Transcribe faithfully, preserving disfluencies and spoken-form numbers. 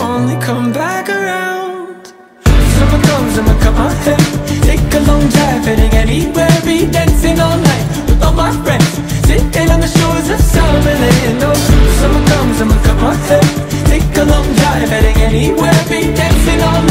only come back around. Summer comes, I'ma cut my hair, take a long drive, heading anywhere, be dancing all night with all my friends, sitting on the shores of summer land. Oh, summer comes, I'ma cut my hair,